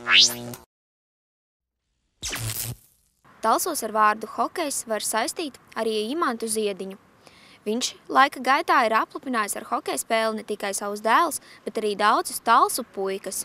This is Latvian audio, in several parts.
Talsos ar vārdu hokejs var saistīt arī Imantu Ziediņu. Viņš laika gaitā ir aplipinājis ar hokeja spēli ne tikai savus dēlus, bet arī daudzus Talsu puikas.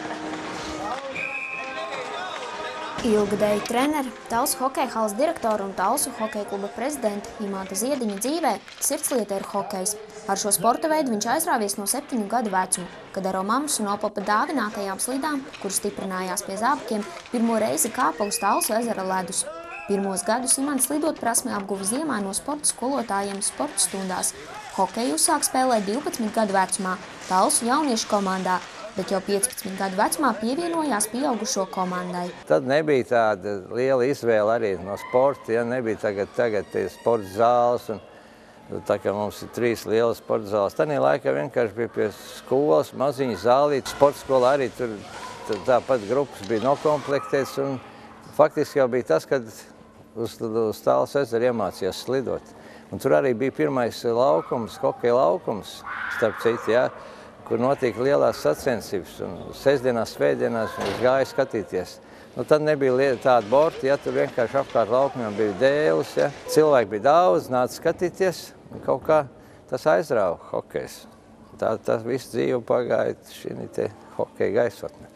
Ilgadēju treneri, Talsu hokeja halas direktora un Talsu hokeja kluba prezidenta Imanta Ziediņa dzīvē sirdslieta ir hokejs. Ar šo sporta veidu viņš aizrāvies no 7 gadu vecuma, kad ar mammas un opapa dāvinātajām slidām, kuras stiprinājās pie zābakiem, pirmo reizi kāpa uz Talsu ezera ledus. Pirmos gadus Imants slidot prasmi apguva ziemā no sporta skolotājiem sporta stundās. Hokeju uzsāk spēlēt 12 gadu vecumā Talsu jauniešu komandā, bet jau 15 gadu vecumā pievienojās pieaugušo komandai. Tad nebija tāda liela izvēle arī no sporta, ja nebija tagad sporta zāles, un tā kā mums ir 3 lielas sporta zāles. Tanī laikā vienkārši bija pie skolas maziņa zālīte. Sporta skolā arī tur tāpat grupas bija nokomplektēts, un faktiski jau bija tas, kad uz Talsu ezeru iemācījās slidot. Un tur arī bija pirmais laukums, hokeja laukums, starp citu, ja, kur notika lielās sacensības, un sestdienās, svētdienās es gāju skatīties. Nu, tad nebija tāda borta, ja, tur vienkārši apkārt laukumiem bija dēles, ja. Cilvēki bija daudz, nāca skatīties, un kaut kā tas aizrāva hokejs. Tas viss dzīve pagāja šī te hokeja gaisotne.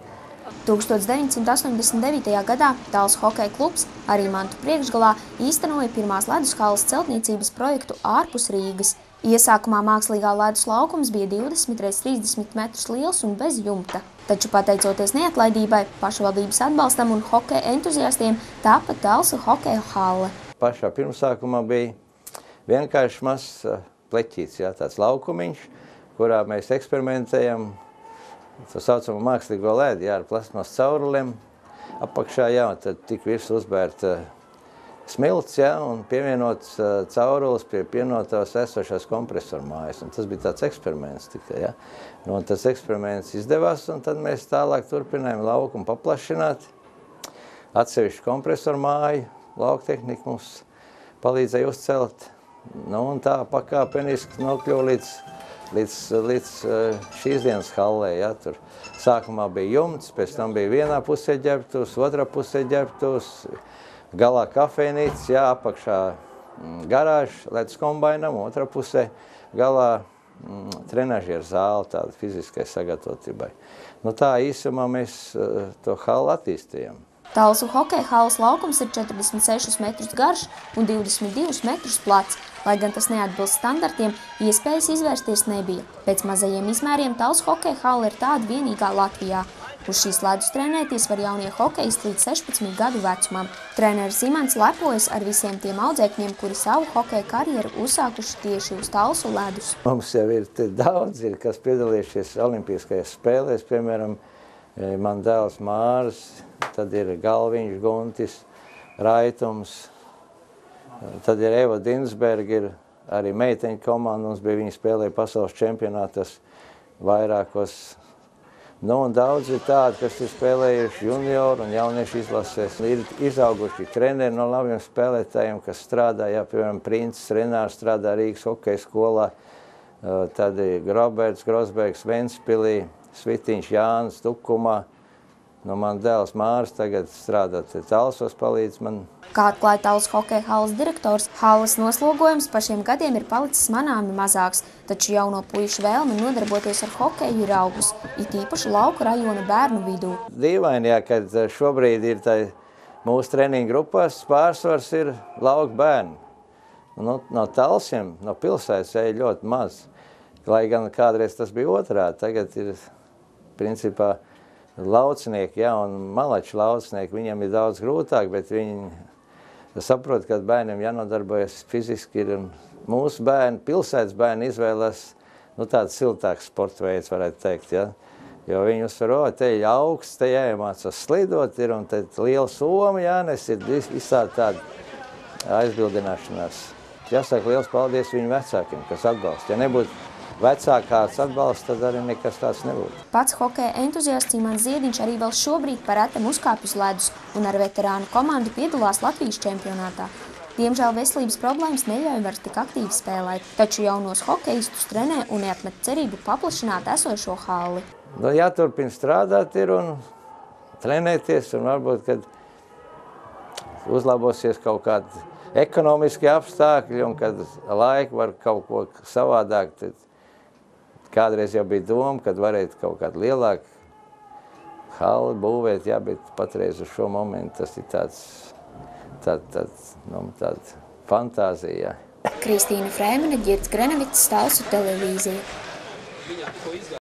1989. gadā Talsu hokeja klubs arī Mantu priekšgalā īstenoja pirmās ledus halas celtniecības projektu ārpus Rīgas. Iesākumā mākslīgā ledus laukums bija 20 x 30 metrus liels un bez jumta. Taču pateicoties neatlaidībai, pašvaldības atbalstam un hokeja entuziastiem tāpa Talsu hokeja hale. Pašā pirmsākumā bija vienkārši mazs pleķīts, ja, tāds laukumiņš, kurā mēs eksperimentējam to saucamo mākslīgo ledi, jā, ar plasmas cauruliem apakšā, jā, un tad tik virsū uzbērta smilts, jā, un pievienots caurulis pie pienotās esošās kompresoru mājas. Un tas bija tāds eksperiments tikai, jā. Un tas eksperiments izdevās, un tad mēs tālāk turpinājām laukumu paplašināt. Atsevišķu kompresoru māju, lauktehnika mums palīdzēja uzcelt. Nu, un tā pakāpeniski nokļuva līdz šīs dienas hallē, ja, tur sākumā bija jumts, pēc tam bija vienā pusē ģērbtuvs, otrā pusē ģērbtuvs, galā kafejnīca, ja, apakšā garāža, ledus kombainam, otrā pusē galā trenažieru zāle, tāda fiziskai sagatavotībai. Nu, tā īsumā mēs to hallu attīstījām. Talsu hokeja halas laukums ir 46 metrus garš un 22 metrus plats. Lai gan tas neatbilst standartiem, iespējas izvērsties nebija. Pēc mazajiem izmēriem Talsu hokeja hala ir tāda vienīgā Latvijā. Uz šīs ledus trenēties var jaunie hokejisti līdz 16 gadu vecumam. Treneris Imants lepojas ar visiem tiem audzēkņiem, kuri savu hokeja karjeru uzsākuši tieši uz Talsu ledus. Mums jau ir daudz, kas piedalījušies olimpiskajās spēlēs, piemēram, man dēls Māris, tad ir Galviņš, Guntis, Raitums, tad ir Eva Dinsberga, ir arī meiteņu komanda, mums bija, viņi spēlēja pasaules čempionātos vairākos. Nu, un daudz ir tādi, kas ir spēlējuši junioru un jauniešu izlasēs. Ir izauguši treneri no labiem spēlētājiem, kas strādā, jā, piemēram, Princis Renārs strādā Rīgas hokeja skolā, tad ir Roberts Grosbergs Ventspilī, Svitiņš Jānis Tukumā. Nu, man dēls Māris tagad strādā Talsos, palīdz man. Kā atklāja Talsu hokeja halas direktors, halas noslogojums pa šiem gadiem ir palicis manāmi mazāks, taču jauno puišu vēlme nodarboties ar hokeju ir augus, it īpaši lauku rajona bērnu vidū. Dīvaini, jā, kad šobrīd ir mūsu treniņu grupās pārsvars ir lauku bērni. No Talsiem, no pilsētas ir ļoti maz, lai gan kādreiz tas bija otrādi, tagad ir principā laucinieki, ja, un malači laucinieki, viņiem ir daudz grūtāk, bet viņi saprot, ka bērniem jānodarbojas fiziski ir, un mūsu bērni, pilsētas bērni izvēlās, nu, tāds siltāks sporta veids, varētu teikt, ja, jo viņi uzsver, te ir augsts, te jāiemācās slidot ir, un te liela soma jānes, ir visādi tāda aizbildināšanās. Jāsaka liels paldies viņu vecākiem, kas atbalsta. Ja nebūtu vecākās atbalsts, tad arī nekas tāds nebūtu. Pats hokeja entuziasts Imants Ziediņš arī vēl šobrīd par retam uzkāpj uz ledus un ar veterānu komandu piedalās Latvijas čempionātā. Diemžēl veselības problēmas neļauj vairs tik aktīvi spēlēt, taču jaunos hokejistus trenē un neatmet cerību paplašināt esošo halli. Nu, jāturpina strādāt ir un trenēties un varbūt, kad uzlabosies kaut kādi ekonomiski apstākļi un kad laika var kaut ko savādāk. Tad kādreiz jau bija doma, kad varētu kaut kādu lielāku halli būvēt, jā, bet patreiz uz šo momentu tas ir tāda fantāzija. Kristīna Frēmene, Girts Grenevits, Stāvsu televīzija.